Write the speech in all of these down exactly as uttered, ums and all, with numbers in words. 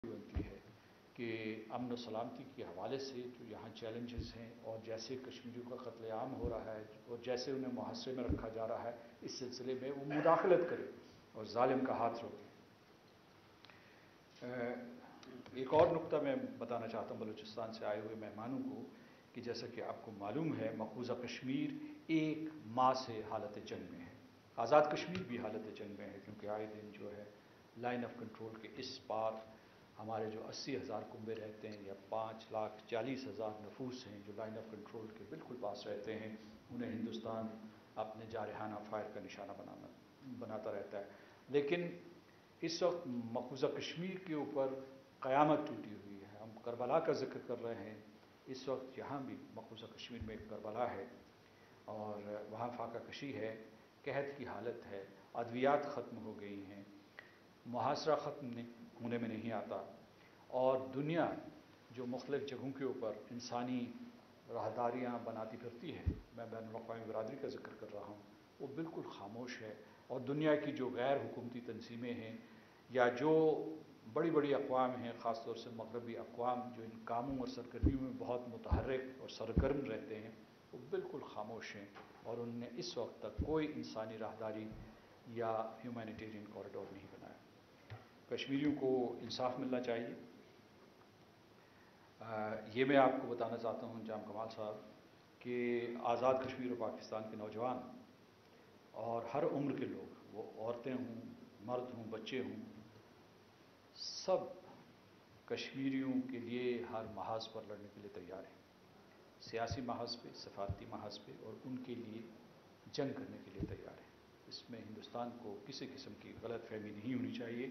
بنتی ہے کہ امن و سلامتی کے حوالے سے جو یہاں چیلنجز ہیں اور جیسے کشمیریوں کا قتل عام ہو رہا ہے اور جیسے انہیں محاصرے میں رکھا جا رہا ہے، اس سلسلے میں وہ مداخلت کرے اور ظالم کا ہاتھ روکے۔ ایک اور نقطہ میں بتانا چاہتا ہوں بلوچستان سے آئے ہوئے مہمانوں کو کہ جیسا کہ آپ کو معلوم ہے مقبوضہ کشمیر ایک ماہ سے حالت جنگ میں ہے، آزاد کشمیر بھی حالت جنگ میں ہے، کیونکہ آئے دن جو ہے لائن آف کنٹرول کے اس پار ہمارے جو اسی ہزار کنبے رہتے ہیں یا پانچ لاکھ چالیس ہزار نفوس ہیں جو لائن آف کنٹرول کے بالکل پاس رہتے ہیں، انہیں ہندوستان اپنے جارحانہ فائر کا نشانہ بنانا بناتا رہتا ہے۔ لیکن اس وقت مقبوضہ کشمیر کے اوپر قیامت ٹوٹی ہوئی ہے۔ ہم کربلا کا ذکر کر رہے ہیں، اس وقت یہاں بھی مقبوضہ کشمیر میں ایک کربلا ہے اور وہاں فاقہ کشی ہے، قحط کی حالت ہے، ادویات ختم ہو گئی ہیں، محاصرہ ختم ہونے میں نہیں آتا، اور دنیا جو مختلف جگہوں کے اوپر انسانی راہداریاں بناتی پھرتی ہے، میں بین الاقوامی برادری کا ذکر کر رہا ہوں، وہ بالکل خاموش ہے، اور دنیا کی جو غیر حکومتی تنظیمیں ہیں یا جو بڑی بڑی اقوام ہیں، خاص طور سے مغربی اقوام جو ان کاموں اور سرگرمیوں میں بہت متحرک اور سرگرم رہتے ہیں، وہ بالکل خاموش ہیں اور انہوں نے اس وقت تک کوئی انسانی راہداری یا ہیومینیٹیرین کوریڈور نہیں بنایا۔ کشمیریوں کو انصاف ملنا چاہیے۔ یہ میں آپ کو بتانا چاہتا ہوں جام کمال صاحب کہ آزاد کشمیر و پاکستان کے نوجوان اور ہر عمر کے لوگ، وہ عورتیں ہوں، مرد ہوں، بچے ہوں، سب کشمیریوں کے لیے ہر محاذ پر لڑنے کے لیے تیار ہیں، سیاسی محاذ پہ، سفارتی محاذ پہ، اور ان کے لیے جنگ کرنے کے لیے تیار ہیں۔ اس میں ہندوستان کو کسی قسم کی غلط فہمی نہیں ہونی چاہیے۔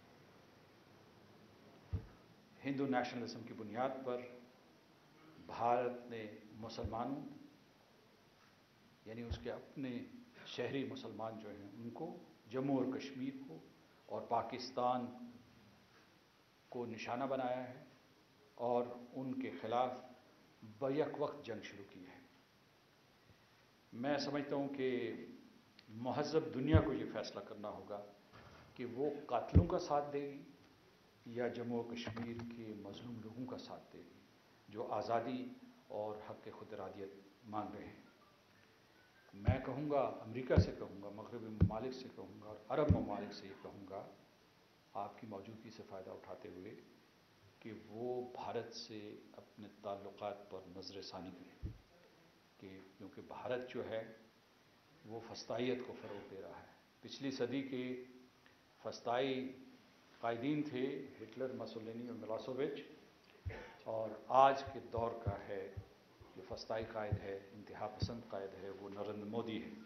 ہندو نیشنلزم کی بنیاد پر بھارت نے مسلمانوں یعنی اس کے اپنے شہری مسلمان جو ہیں ان کو، جموں اور کشمیر کو اور پاکستان کو نشانہ بنایا ہے اور ان کے خلاف بیک وقت جنگ شروع کی ہے۔ میں سمجھتا ہوں کہ مہذب دنیا کو یہ فیصلہ کرنا ہوگا کہ وہ قاتلوں کا ساتھ دے گی یا جموں و کشمیر کے مظلوم لوگوں کا ساتھ دے گی جو آزادی اور حق خود ارادیت مانگ رہے ہیں۔ میں کہوں گا، امریکہ سے کہوں گا، مغربی ممالک سے کہوں گا اور عرب ممالک سے یہ کہوں گا، آپ کی موجودگی سے فائدہ اٹھاتے ہوئے، کہ وہ بھارت سے اپنے تعلقات پر نظر ثانی کریں، کہ کیونکہ بھارت جو ہے وہ فسطائیت کو فروغ دے رہا ہے۔ پچھلی صدی کے فسطائی قائدین تھے ہٹلر، مسولینی اور ملاسووچ، اور آج کے دور کا ہے جو فسطائی قائد ہے، انتہا پسند قائد ہے، وہ نریندر مودی ہے۔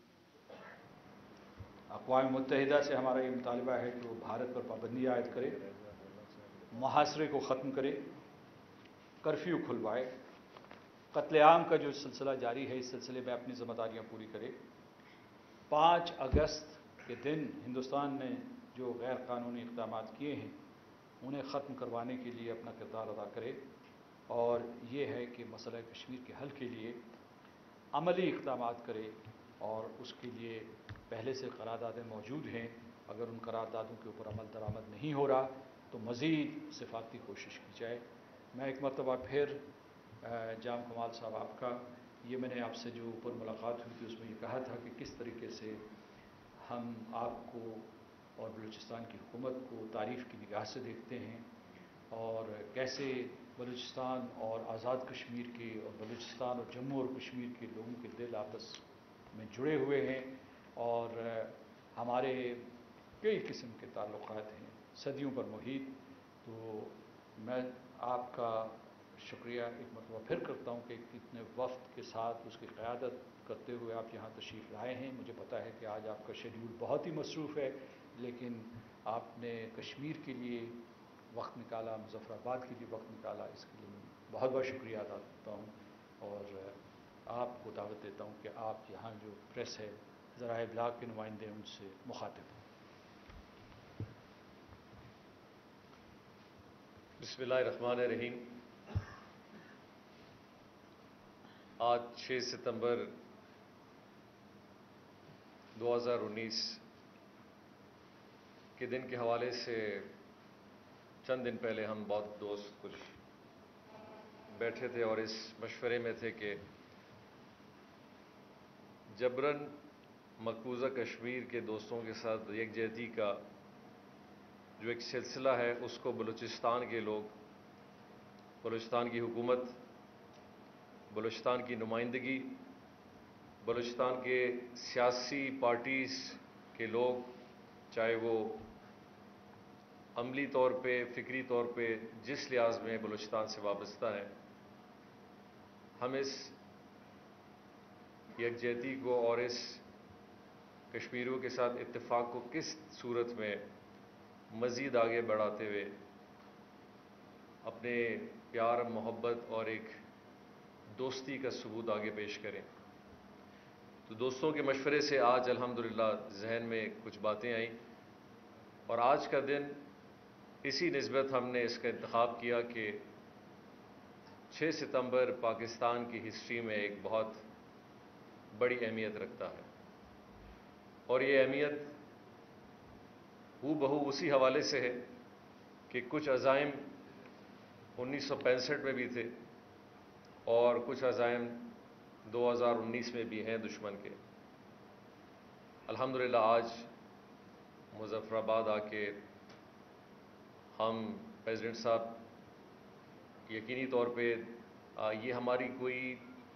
اقوام متحدہ سے ہمارا یہ مطالبہ ہے کہ وہ بھارت پر پابندی عائد کرے، محاصرے کو ختم کرے، کرفیو کھلوائے، قتل عام کا جو سلسلہ جاری ہے اس سلسلے میں اپنی ذمہ داریاں پوری کرے، پانچ اگست کے دن ہندوستان نے جو غیر قانونی اقدامات کیے ہیں انہیں ختم کروانے کے لیے اپنا کردار ادا کرے، اور یہ ہے کہ مسئلہ کشمیر کے حل کے لیے عملی اقدامات کرے، اور اس کے لیے پہلے سے قراردادیں موجود ہیں، اگر ان قراردادوں کے اوپر عمل درآمد نہیں ہو رہا تو مزید سفارتی کوشش کی جائے۔ میں ایک مرتبہ پھر جام کمال صاحب آپ کا، یہ میں نے آپ سے جو اوپر ملاقات ہوئی تھی اس میں یہ کہا تھا کہ کس طریقے سے ہم آپ کو اور بلوچستان کی حکومت کو تعریف کی نگاہ سے دیکھتے ہیں، اور کیسے بلوچستان اور آزاد کشمیر کے اور بلوچستان اور جموں اور کشمیر کے لوگوں کے دل آپس میں جڑے ہوئے ہیں، اور ہمارے کئی قسم کے تعلقات ہیں صدیوں پر محیط۔ تو میں آپ کا شکریہ ایک مرتبہ پھر کرتا ہوں کہ اتنے وفد کے ساتھ اس کی قیادت کرتے ہوئے آپ یہاں تشریف لائے ہیں۔ مجھے پتہ ہے کہ آج آپ کا شیڈیول بہت ہی مصروف ہے، لیکن آپ نے کشمیر کے لیے وقت نکالا، مظفر آباد کے لیے وقت نکالا، اس کے لیے میں بہت بہت شکریہ ادا کرتا ہوں، اور آپ کو دعوت دیتا ہوں کہ آپ یہاں جو پریس ہے، ذرائع ابلاغ کے نمائندے ان سے مخاطب ہوں۔ بسم اللہ الرحمن الرحیم۔ آج چھ ستمبر دو ہزار انیس کے دن کے حوالے سے چند دن پہلے ہم بہت دوست کچھ بیٹھے تھے اور اس مشورے میں تھے کہ جبراً مقبوضہ کشمیر کے دوستوں کے ساتھ یکجہتی کا جو ایک سلسلہ ہے اس کو بلوچستان کے لوگ، بلوچستان کی حکومت، بلوچستان کی نمائندگی، بلوچستان کے سیاسی پارٹیز کے لوگ، چاہے وہ عملی طور پہ، فکری طور پہ جس لحاظ میں بلوچستان سے وابستہ ہے، ہم اس یکجہتی کو اور اس کشمیریوں کے ساتھ اتفاق کو کس صورت میں مزید آگے بڑھاتے ہوئے اپنے پیار، محبت اور ایک دوستی کا ثبوت آگے پیش کریں۔ تو دوستوں کے مشورے سے آج الحمدللہ ذہن میں کچھ باتیں آئیں، اور آج کا دن اسی نسبت ہم نے اس کا انتخاب کیا کہ چھ ستمبر پاکستان کی ہسٹری میں ایک بہت بڑی اہمیت رکھتا ہے، اور یہ اہمیت ہو بہو اسی حوالے سے ہے کہ کچھ عزائم انیس سو پینسٹھ میں بھی تھے اور کچھ عزائم دو ہزار انیس میں بھی ہیں دشمن کے۔ الحمدللہ آج مظفر آباد آ کے ہم پریزیڈنٹ صاحب یقینی طور پہ یہ ہماری کوئی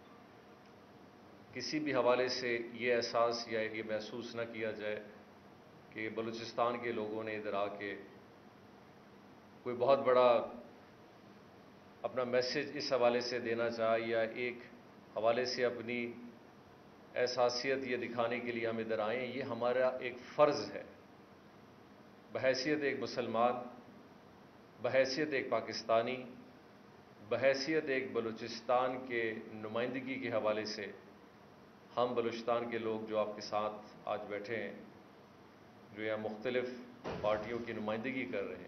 کسی بھی حوالے سے یہ احساس یا یہ محسوس نہ کیا جائے کہ بلوچستان کے لوگوں نے ادھر آ کے کوئی بہت بڑا اپنا میسج اس حوالے سے دینا چاہا یا ایک حوالے سے اپنی احساسیت یہ دکھانے کے لیے ہم ادھر آئیں۔ یہ ہمارا ایک فرض ہے بحیثیت ایک مسلمان، بحیثیت ایک پاکستانی، بحیثیت ایک بلوچستان کے نمائندگی کے حوالے سے ہم بلوچستان کے لوگ جو آپ کے ساتھ آج بیٹھے ہیں، جو یہاں مختلف پارٹیوں کی نمائندگی کر رہے ہیں،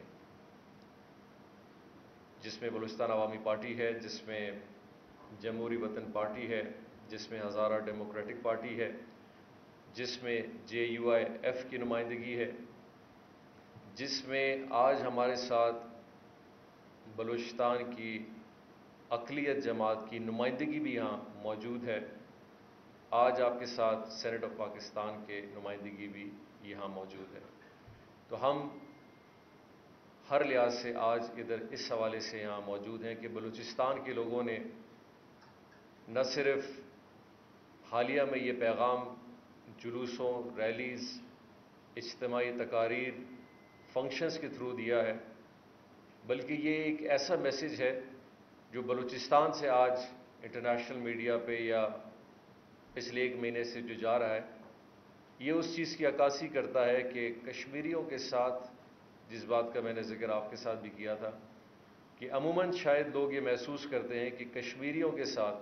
جس میں بلوچستان عوامی پارٹی ہے، جس میں جمہوری وطن پارٹی ہے، جس میں ہزارہ ڈیموکریٹک پارٹی ہے، جس میں جے یو آئی ایف کی نمائندگی ہے، جس میں آج ہمارے ساتھ بلوچستان کی اقلیت جماعت کی نمائندگی بھی یہاں موجود ہے، آج آپ کے ساتھ سینٹ آف پاکستان کے نمائندگی بھی یہاں موجود ہے۔ تو ہم ہر لحاظ سے آج ادھر اس حوالے سے یہاں موجود ہیں کہ بلوچستان کے لوگوں نے نہ صرف حالیہ میں یہ پیغام جلوسوں، ریلیز، اجتماعی تقاریر، فنکشنز کے تھرو دیا ہے، بلکہ یہ ایک ایسا میسج ہے جو بلوچستان سے آج انٹرنیشنل میڈیا پہ یا پچھلے ایک مہینے سے جو جا رہا ہے، یہ اس چیز کی عکاسی کرتا ہے کہ کشمیریوں کے ساتھ، جس بات کا میں نے ذکر آپ کے ساتھ بھی کیا تھا کہ عموماً شاید لوگ یہ محسوس کرتے ہیں کہ کشمیریوں کے ساتھ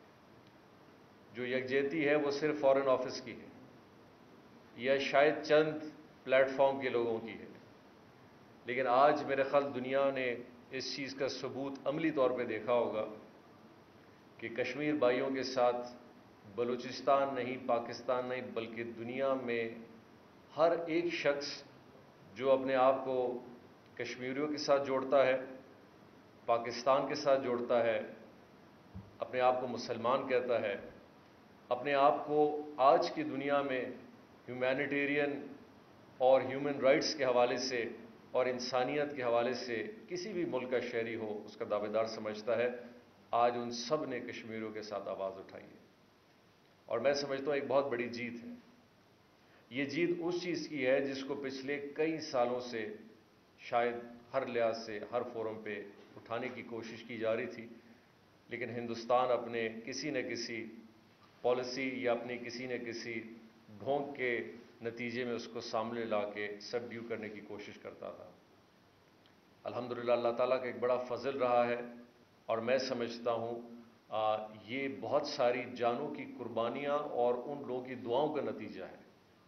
جو یکجہتی ہے وہ صرف فارن آفس کی ہے یا شاید چند پلیٹ فارم کے لوگوں کی ہے، لیکن آج میرے خیال دنیا نے اس چیز کا ثبوت عملی طور پہ دیکھا ہوگا کہ کشمیر بھائیوں کے ساتھ بلوچستان نہیں، پاکستان نہیں، بلکہ دنیا میں ہر ایک شخص جو اپنے آپ کو کشمیریوں کے ساتھ جوڑتا ہے، پاکستان کے ساتھ جوڑتا ہے، اپنے آپ کو مسلمان کہتا ہے، اپنے آپ کو آج کی دنیا میں ہیومینیٹیرین اور ہیومن رائٹس کے حوالے سے اور انسانیت کے حوالے سے کسی بھی ملک کا شہری ہو اس کا دعوے دار سمجھتا ہے، آج ان سب نے کشمیریوں کے ساتھ آواز اٹھائی ہے، اور میں سمجھتا ہوں ایک بہت بڑی جیت ہے۔ یہ جیت اس چیز کی ہے جس کو پچھلے کئی سالوں سے شاید ہر لحاظ سے ہر فورم پہ اٹھانے کی کوشش کی جا رہی تھی، لیکن ہندوستان اپنے کسی نہ کسی پالیسی یا اپنی کسی نہ کسی ڈھونگ کے نتیجے میں اس کو سامنے لا کے سبڈیو کرنے کی کوشش کرتا تھا۔ الحمدللہ اللہ تعالیٰ کا ایک بڑا فضل رہا ہے، اور میں سمجھتا ہوں آ, یہ بہت ساری جانوں کی قربانیاں اور ان لوگوں کی دعاؤں کا نتیجہ ہے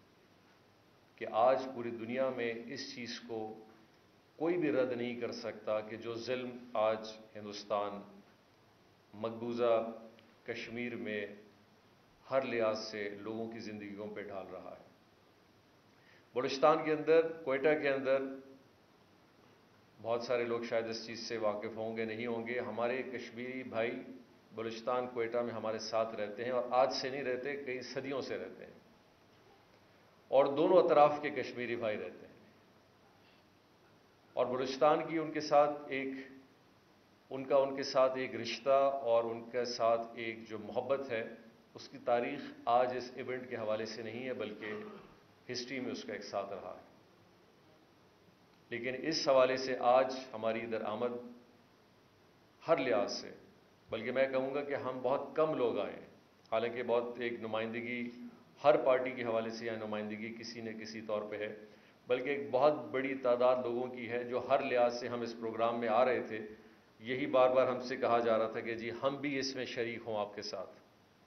کہ آج پوری دنیا میں اس چیز کو کوئی بھی رد نہیں کر سکتا کہ جو ظلم آج ہندوستان مقبوضہ کشمیر میں ہر لحاظ سے لوگوں کی زندگیوں پہ ڈال رہا ہے۔ بلوچستان کے اندر، کوئٹہ کے اندر بہت سارے لوگ شاید اس چیز سے واقف ہوں گے نہیں ہوں گے، ہمارے کشمیری بھائی بلوچستان کوئٹہ میں ہمارے ساتھ رہتے ہیں، اور آج سے نہیں رہتے، کئی صدیوں سے رہتے ہیں، اور دونوں اطراف کے کشمیری بھائی رہتے ہیں، اور بلوچستان کی ان کے ساتھ ایک ان کا ان کے ساتھ ایک رشتہ اور ان کے ساتھ ایک جو محبت ہے، اس کی تاریخ آج اس ایونٹ کے حوالے سے نہیں ہے بلکہ ہسٹری میں اس کا ایک ساتھ رہا ہے۔ لیکن اس حوالے سے آج ہماری ادھر آمد ہر لحاظ سے، بلکہ میں کہوں گا کہ ہم بہت کم لوگ آئے ہیں، حالانکہ بہت ایک نمائندگی ہر پارٹی کے حوالے سے یا نمائندگی کسی نہ کسی طور پہ ہے، بلکہ ایک بہت بڑی تعداد لوگوں کی ہے جو ہر لحاظ سے ہم اس پروگرام میں آ رہے تھے۔ یہی بار بار ہم سے کہا جا رہا تھا کہ جی ہم بھی اس میں شریک ہوں آپ کے ساتھ،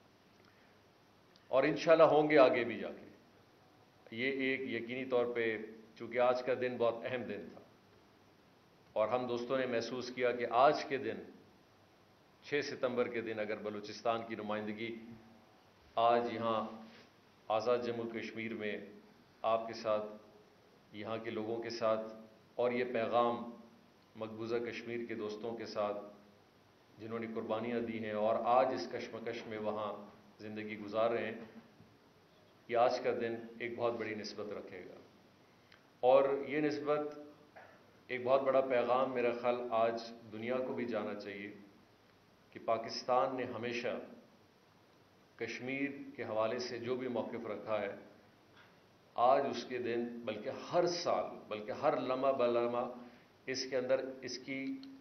اور انشاءاللہ ہوں گے آگے بھی جا کے۔ یہ ایک یقینی طور پہ، چونکہ آج کا دن بہت اہم دن تھا، اور ہم دوستوں نے محسوس کیا کہ آج کے دن چھ ستمبر کے دن اگر بلوچستان کی نمائندگی آج یہاں آزاد جموں کشمیر میں آپ کے ساتھ، یہاں کے لوگوں کے ساتھ، اور یہ پیغام مقبوضہ کشمیر کے دوستوں کے ساتھ جنہوں نے قربانیاں دی ہیں اور آج اس کشمکش میں وہاں زندگی گزار رہے ہیں، یہ آج کا دن ایک بہت بڑی نسبت رکھے گا، اور یہ نسبت ایک بہت بڑا پیغام میرا خیال آج دنیا کو بھی جانا چاہیے کہ پاکستان نے ہمیشہ کشمیر کے حوالے سے جو بھی موقف رکھا ہے، آج اس کے دن بلکہ ہر سال، بلکہ ہر لمحہ بلمحہ اس کے اندر اس کی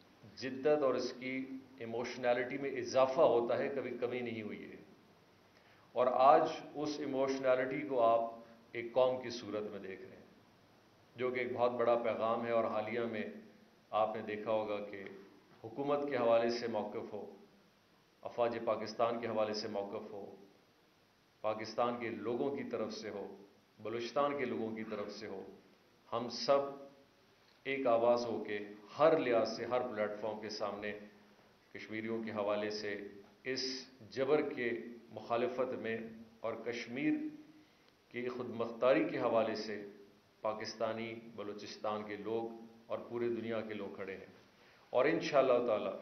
جدت اور اس کی ایموشنالٹی میں اضافہ ہوتا ہے، کبھی کمی نہیں ہوئی ہے، اور آج اس ایموشنالٹی کو آپ ایک قوم کی صورت میں دیکھ رہے ہیں، جو کہ ایک بہت بڑا پیغام ہے۔ اور حالیہ میں آپ نے دیکھا ہوگا کہ حکومت کے حوالے سے موقف ہو، افواج پاکستان کے حوالے سے موقف ہو، پاکستان کے لوگوں کی طرف سے ہو، بلوچستان کے لوگوں کی طرف سے ہو، ہم سب ایک آواز ہو کے ہر لحاظ سے ہر پلیٹ فارم کے سامنے کشمیریوں کے حوالے سے اس جبر کے مخالفت میں اور کشمیر کی خود مختاری کے حوالے سے پاکستانی، بلوچستان کے لوگ اور پورے دنیا کے لوگ کھڑے ہیں، اور انشاءاللہ تعالی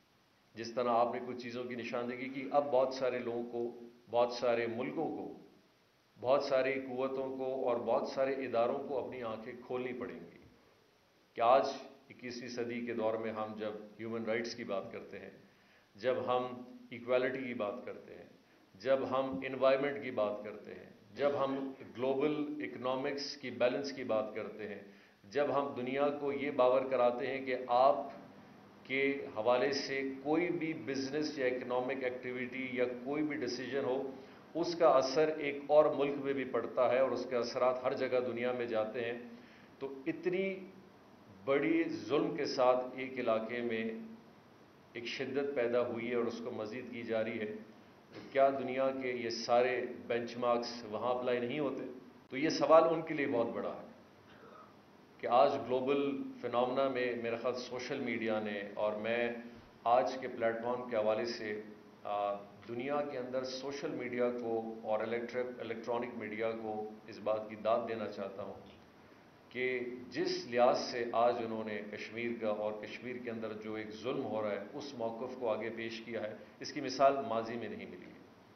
جس طرح آپ نے کچھ چیزوں کی نشاندہی کی، اب بہت سارے لوگوں کو، بہت سارے ملکوں کو، بہت ساری قوتوں کو اور بہت سارے اداروں کو اپنی آنکھیں کھولنی پڑیں گی کہ آج اکیسویں صدی کے دور میں ہم جب ہیومن رائٹس کی بات کرتے ہیں، جب ہم ایکویلٹی کی بات کرتے ہیں، جب ہم انوائرمنٹ کی بات کرتے ہیں، جب ہم گلوبل اکنامکس کی بیلنس کی بات کرتے ہیں، جب ہم دنیا کو یہ باور کراتے ہیں کہ آپ کے حوالے سے کوئی بھی بزنس یا اکنامک ایکٹیویٹی یا کوئی بھی ڈیسیجن ہو، اس کا اثر ایک اور ملک میں بھی پڑتا ہے اور اس کے اثرات ہر جگہ دنیا میں جاتے ہیں، تو اتنی بڑی ظلم کے ساتھ ایک علاقے میں ایک شدت پیدا ہوئی ہے اور اس کو مزید کی جا رہی ہے، تو کیا دنیا کے یہ سارے بینچ مارکس وہاں اپلائی نہیں ہوتے؟ تو یہ سوال ان کے لیے بہت بڑا ہے کہ آج گلوبل فنامنا میں میرا خیال سوشل میڈیا نے، اور میں آج کے پلیٹ فارم کے حوالے سے دنیا کے اندر سوشل میڈیا کو اور الیکٹرانک میڈیا کو اس بات کی داد دینا چاہتا ہوں کہ جس لحاظ سے آج انہوں نے کشمیر کا اور کشمیر کے اندر جو ایک ظلم ہو رہا ہے اس موقف کو آگے پیش کیا ہے، اس کی مثال ماضی میں نہیں ملی ہے،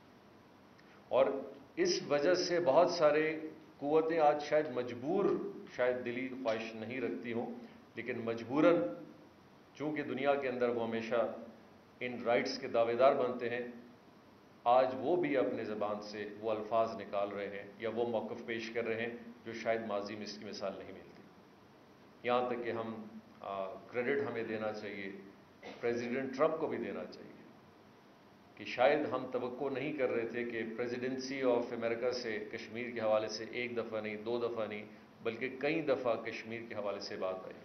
اور اس وجہ سے بہت سارے قوتیں آج شاید مجبور، شاید دلی خواہش نہیں رکھتی ہوں، لیکن مجبوراً چونکہ دنیا کے اندر وہ ہمیشہ ان رائٹس کے دعوے دار بنتے ہیں، آج وہ بھی اپنے زبان سے وہ الفاظ نکال رہے ہیں یا وہ موقف پیش کر رہے ہیں جو شاید ماضی میں اس کی مثال نہیں ملتی۔ یہاں تک کہ ہم کریڈٹ ہمیں دینا چاہیے، پریزیڈنٹ ٹرمپ کو بھی دینا چاہیے کہ شاید ہم توقع نہیں کر رہے تھے کہ پریزیڈنسی آف امریکہ سے کشمیر کے حوالے سے ایک دفعہ نہیں، دو دفعہ نہیں، بلکہ کئی دفعہ کشمیر کے حوالے سے بات آئی،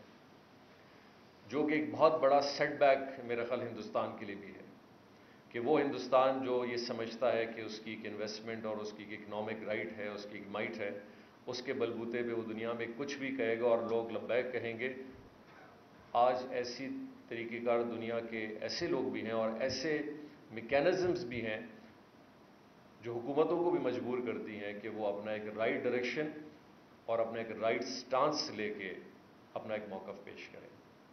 جو کہ ایک بہت بڑا سیٹ بیک میرا خیال ہندوستان کے لیے بھی ہے کہ وہ ہندوستان جو یہ سمجھتا ہے کہ اس کی ایک انویسٹمنٹ اور اس کی ایک اکنامک رائٹ ہے، اس کی ایک مائٹ ہے، اس کے بلبوتے پہ وہ دنیا میں کچھ بھی کہے گا اور لوگ لبیک کہیں گے۔ آج ایسی طریقہ کار دنیا کے ایسے لوگ بھی ہیں اور ایسے میکینزمز بھی ہیں جو حکومتوں کو بھی مجبور کرتی ہیں کہ وہ اپنا ایک رائٹ ڈائریکشن اور اپنا ایک رائٹ سٹانس لے کے اپنا ایک موقف پیش کریں۔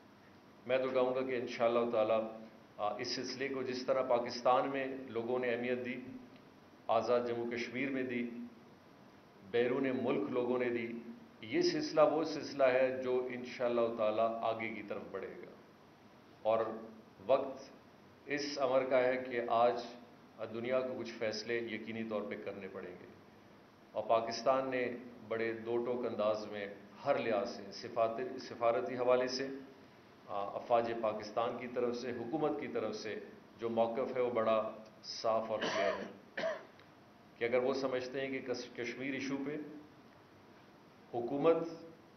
میں تو کہوں گا کہ انشاءاللہ تعالی اس سلسلے کو جس طرح پاکستان میں لوگوں نے اہمیت دی، آزاد جموں کشمیر میں دی، بیرون ملک لوگوں نے دی، یہ سلسلہ وہ سلسلہ ہے جو انشاءاللہ تعالی آگے کی طرف بڑھے گا۔ اور وقت اس امر کا ہے کہ آج دنیا کو کچھ فیصلے یقینی طور پہ کرنے پڑیں گے، اور پاکستان نے بڑے دو ٹوک انداز میں ہر لحاظ سے سفارتی حوالے سے، افواج پاکستان کی طرف سے، حکومت کی طرف سے جو موقف ہے وہ بڑا صاف اور کلیئر ہے کہ اگر وہ سمجھتے ہیں کہ کشمیر ایشو پہ حکومت،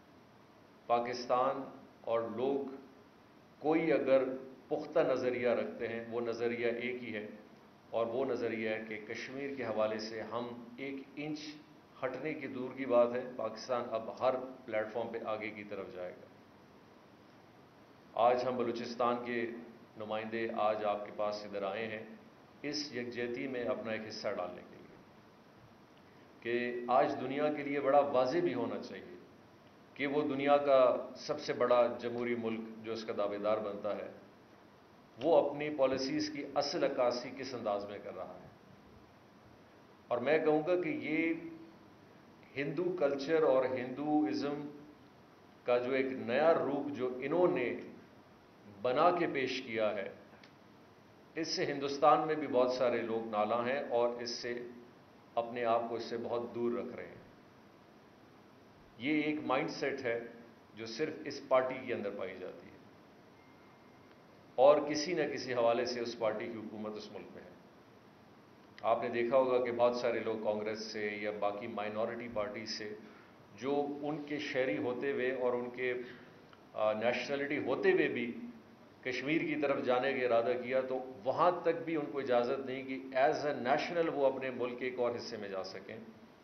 پاکستان اور لوگ کوئی اگر پختہ نظریہ رکھتے ہیں، وہ نظریہ ایک ہی ہے، اور وہ نظریہ ہے کہ کشمیر کے حوالے سے ہم ایک انچ ہٹنے کی دور کی بات ہے، پاکستان اب ہر پلیٹ فارم پہ آگے کی طرف جائے گا۔ آج ہم بلوچستان کے نمائندے آج آپ کے پاس ادھر آئے ہیں اس یکجہتی میں اپنا ایک حصہ ڈالنے کے لیے، کہ آج دنیا کے لیے بڑا واضح بھی ہونا چاہیے کہ وہ دنیا کا سب سے بڑا جمہوری ملک جو اس کا دعوے دار بنتا ہے، وہ اپنی پالیسیز کی اصل عکاسی کس انداز میں کر رہا ہے۔ اور میں کہوں گا کہ یہ ہندو کلچر اور ہندوازم کا جو ایک نیا روپ جو انہوں نے بنا کے پیش کیا ہے، اس سے ہندوستان میں بھی بہت سارے لوگ نالاں ہیں اور اس سے اپنے آپ کو اس سے بہت دور رکھ رہے ہیں۔ یہ ایک مائنڈ سیٹ ہے جو صرف اس پارٹی کے اندر پائی جاتی ہے، اور کسی نہ کسی حوالے سے اس پارٹی کی حکومت اس ملک میں ہے۔ آپ نے دیکھا ہوگا کہ بہت سارے لوگ کانگریس سے یا باقی مائنورٹی پارٹی سے جو ان کے شہری ہوتے ہوئے اور ان کے نیشنلٹی ہوتے ہوئے بھی کشمیر کی طرف جانے کا ارادہ کیا، تو وہاں تک بھی ان کو اجازت نہیں کہ ایز اے نیشنل وہ اپنے ملک کے ایک اور حصے میں جا سکیں،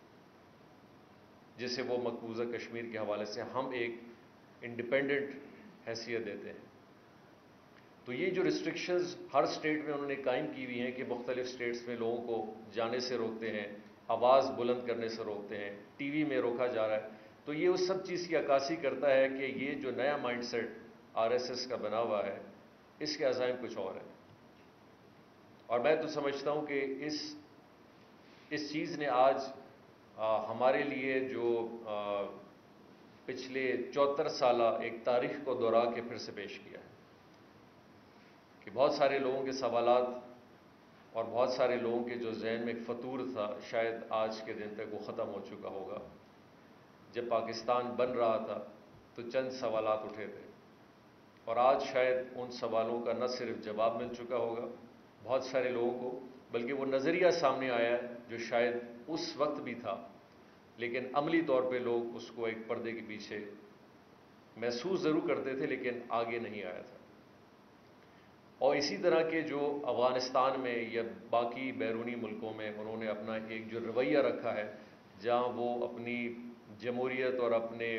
جسے وہ مقبوضہ کشمیر کے حوالے سے ہم ایک انڈیپینڈنٹ حیثیت دیتے ہیں۔ تو یہ جو ریسٹرکشنز ہر سٹیٹ میں انہوں نے قائم کی ہوئی ہیں کہ مختلف سٹیٹس میں لوگوں کو جانے سے روکتے ہیں، آواز بلند کرنے سے روکتے ہیں، ٹی وی میں روکا جا رہا ہے، تو یہ اس سب چیز کی عکاسی کرتا ہے کہ یہ جو نیا mindset R S S کا بنا ہوا ہے، اس کے عزائم کچھ اور ہیں۔ اور میں تو سمجھتا ہوں کہ اس اس چیز نے آج آ, ہمارے لیے جو آ, پچھلے چوہتر سالہ ایک تاریخ کو دہرا کے پھر سے پیش کیا ہے کہ بہت سارے لوگوں کے سوالات اور بہت سارے لوگوں کے جو ذہن میں ایک فطور تھا، شاید آج کے دن تک وہ ختم ہو چکا ہوگا۔ جب پاکستان بن رہا تھا تو چند سوالات اٹھے تھے، اور آج شاید ان سوالوں کا نہ صرف جواب مل چکا ہوگا بہت سارے لوگوں کو، بلکہ وہ نظریہ سامنے آیا ہے جو شاید اس وقت بھی تھا، لیکن عملی طور پہ لوگ اس کو ایک پردے کے پیچھے محسوس ضرور کرتے تھے لیکن آگے نہیں آیا تھا۔ اور اسی طرح کے جو افغانستان میں یا باقی بیرونی ملکوں میں انہوں نے اپنا ایک جو رویہ رکھا ہے، جہاں وہ اپنی جمہوریت اور اپنے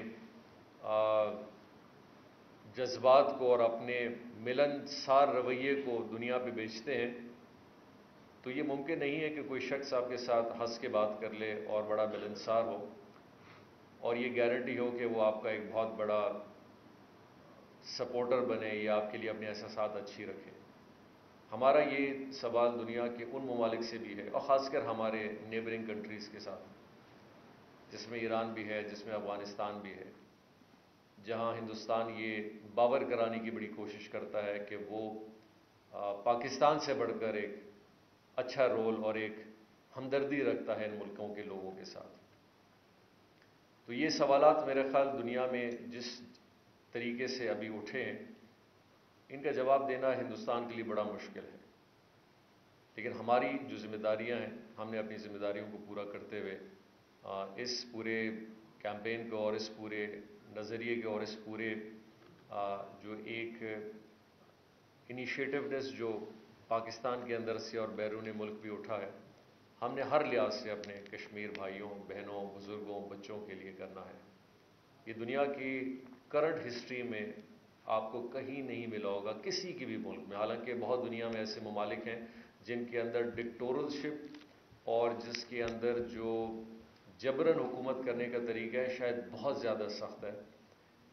جذبات کو اور اپنے ملن سار رویے کو دنیا پہ بیچتے ہیں، تو یہ ممکن نہیں ہے کہ کوئی شخص آپ کے ساتھ ہنس کے بات کر لے اور بڑا ملنسار ہو اور یہ گارنٹی ہو کہ وہ آپ کا ایک بہت بڑا سپورٹر بنے یا آپ کے لیے اپنے احساسات اچھی رکھے۔ ہمارا یہ سوال دنیا کے ان ممالک سے بھی ہے، اور خاص کر ہمارے نیبرنگ کنٹریز کے ساتھ، جس میں ایران بھی ہے، جس میں افغانستان بھی ہے، جہاں ہندوستان یہ باور کرانے کی بڑی کوشش کرتا ہے کہ وہ پاکستان سے بڑھ کر ایک اچھا رول اور ایک ہمدردی رکھتا ہے ان ملکوں کے لوگوں کے ساتھ۔ تو یہ سوالات میرے خیال دنیا میں جس طریقے سے ابھی اٹھے ہیں، ان کا جواب دینا ہندوستان کے لیے بڑا مشکل ہے، لیکن ہماری جو ذمہ داریاں ہیں، ہم نے اپنی ذمہ داریوں کو پورا کرتے ہوئے اس پورے کیمپین کو اور اس پورے نظریے کے اور اس پورے جو ایک انیشیٹونیس جو پاکستان کے اندر سے اور بیرون ملک بھی اٹھا ہے، ہم نے ہر لحاظ سے اپنے کشمیر بھائیوں، بہنوں، بزرگوں، بچوں کے لیے کرنا ہے۔ یہ دنیا کی کرنٹ ہسٹری میں آپ کو کہیں نہیں ملا ہوگا کسی کی بھی ملک میں، حالانکہ بہت دنیا میں ایسے ممالک ہیں جن کے اندر ڈکٹورشپ اور جس کے اندر جو جبراً حکومت کرنے کا طریقہ ہے شاید بہت زیادہ سخت ہے،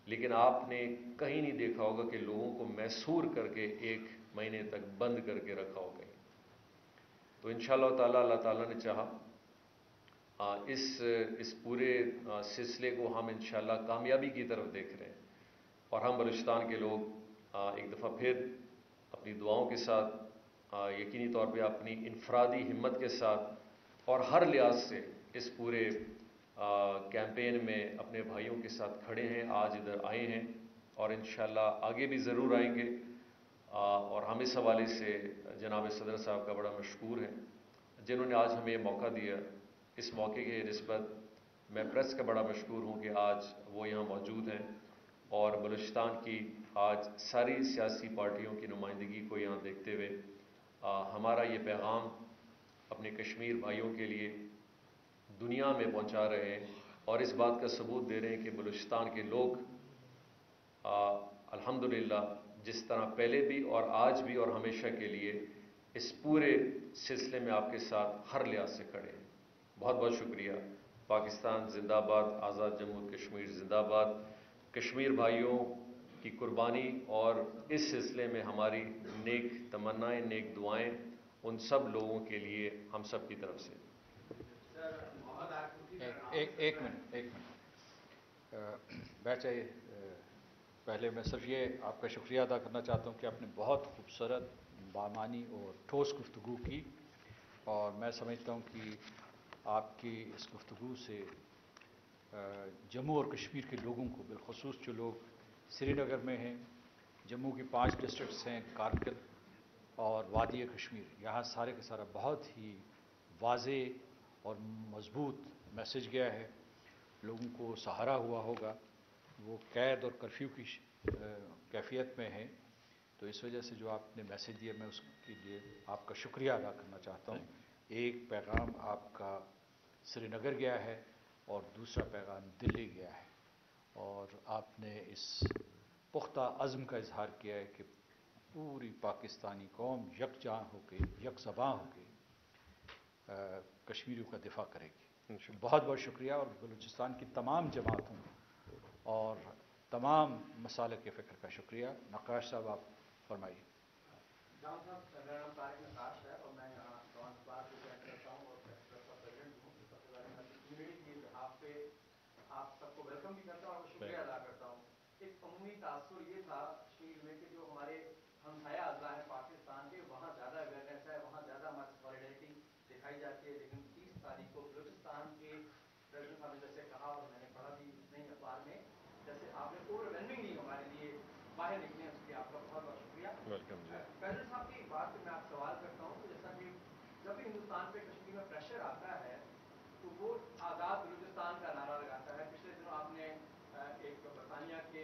لیکن آپ نے کہیں نہیں دیکھا ہوگا کہ لوگوں کو محصور کر کے ایک مہینے تک بند کر کے رکھا ہو کہیں. تو انشاءاللہ تعالیٰ اللہ تعالیٰ نے چاہا اس اس پورے سلسلے کو ہم انشاءاللہ کامیابی کی طرف دیکھ رہے ہیں، اور ہم بلوچستان کے لوگ ایک دفعہ پھر اپنی دعاؤں کے ساتھ، یقینی طور پہ اپنی انفرادی ہمت کے ساتھ اور ہر لحاظ سے اس پورے کیمپین میں اپنے بھائیوں کے ساتھ کھڑے ہیں. آج ادھر آئے ہیں اور انشاءاللہ آگے بھی ضرور آئیں گے. اور ہم اس حوالے سے جناب صدر صاحب کا بڑا مشکور ہیں جنہوں نے آج ہمیں یہ موقع دیا. اس موقع کے نسبت میں پریس کا بڑا مشکور ہوں کہ آج وہ یہاں موجود ہیں اور بلوچستان کی آج ساری سیاسی پارٹیوں کی نمائندگی کو یہاں دیکھتے ہوئے ہمارا یہ پیغام اپنے کشمیر بھائیوں کے لیے دنیا میں پہنچا رہے ہیں، اور اس بات کا ثبوت دے رہے ہیں کہ بلوچستان کے لوگ الحمدللہ جس طرح پہلے بھی اور آج بھی اور ہمیشہ کے لیے اس پورے سلسلے میں آپ کے ساتھ ہر لحاظ سے کھڑے ہیں. بہت بہت شکریہ. پاکستان زندہ باد، آزاد جموں کشمیر زندہ باد. کشمیر بھائیوں کی قربانی اور اس سلسلے میں ہماری نیک تمنائیں، نیک دعائیں ان سب لوگوں کے لیے ہم سب کی طرف سے. ایک ایک منٹ ایک منٹ بیٹھے. پہلے میں صرف یہ آپ کا شکریہ ادا کرنا چاہتا ہوں کہ آپ نے بہت خوبصورت، بامعنی اور ٹھوس گفتگو کی، اور میں سمجھتا ہوں کہ آپ کی اس گفتگو سے جموں اور کشمیر کے لوگوں کو، بالخصوص جو لوگ سری نگر میں ہیں، جموں کی پانچ ڈسٹرکٹس ہیں، کارگل اور وادی کشمیر، یہاں سارے کا سارا بہت ہی واضح اور مضبوط میسج گیا ہے. لوگوں کو سہارا ہوا ہوگا. وہ قید اور کرفیو کی کیفیت میں ہیں، تو اس وجہ سے جو آپ نے میسج دیا میں اس کے لیے آپ کا شکریہ ادا کرنا چاہتا ہوں. ایک پیغام آپ کا سری نگر گیا ہے اور دوسرا پیغام دلی گیا ہے، اور آپ نے اس پختہ عزم کا اظہار کیا ہے کہ پوری پاکستانی قوم یکجاں ہو کے، یک زباں ہو کے کشمیریوں کا دفاع کرے گی. بہت بہت شکریہ. اور بلوچستان کی تمام جماعتوں اور تمام مسالک کے فکر کا شکریہ. نقاش صاحب آپ فرمائیے. جان صاحب، میرا نام طارق نقاش ہے اور میں یہاں ٹرانسپار کو جوائن کرتا ہوں اور پریس کلب کا پریزیڈنٹ ہوں. سب سے پہلے میں کمیونٹی کے بہاف پہ آپ سب کو ویلکم بھی کرتا ہوں اور شکریہ ادا کرتا ہوں. ایک عمومی تاثر یہ تھا کشمیر میں کہ جو ہمارے ہمسایہ اضلاع ہیں پاکستان کے، وہاں زیادہ اویئرنیس ہے، وہاں زیادہ ہماری سالیڈیٹی دکھائی جاتی ہے. لیکن تیس تاریخ کو بلوچستان کے پریزیڈنٹ صاحب نے جیسے کہا، اور میں نے پڑھا بھی نئی اخبار میں، جیسے آپ نے اوور ویلمنگلی ہمارے لیے باہر نکلے ہیں، اس کے لیے آپ کا بہت بہت شکریہ. ویلکم جی. پریزیڈنٹ صاحب کی بات پہ میں آپ سوال کرتا ہوں کہ جیسا کہ جب بھی ہندوستان پہ کشمیر میں پریشر آتا ہے تو وہ آزاد بلوچستان کا نعرہ لگاتا ہے. پچھلے دنوں آپ نے ایک برطانیہ کے